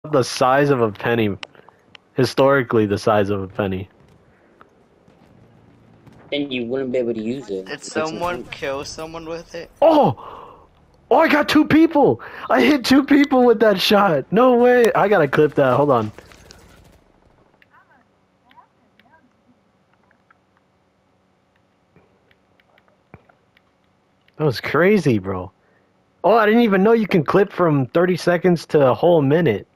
the size of a penny. Historically, the size of a penny. Then you wouldn't be able to use it. Did It makes no someone sense. kill someone with it? Oh! Oh, I got 2 people! I hit 2 people with that shot! No way! I gotta clip that, hold on. That was crazy, bro. Oh, I didn't even know you can clip from 30 seconds to a whole minute.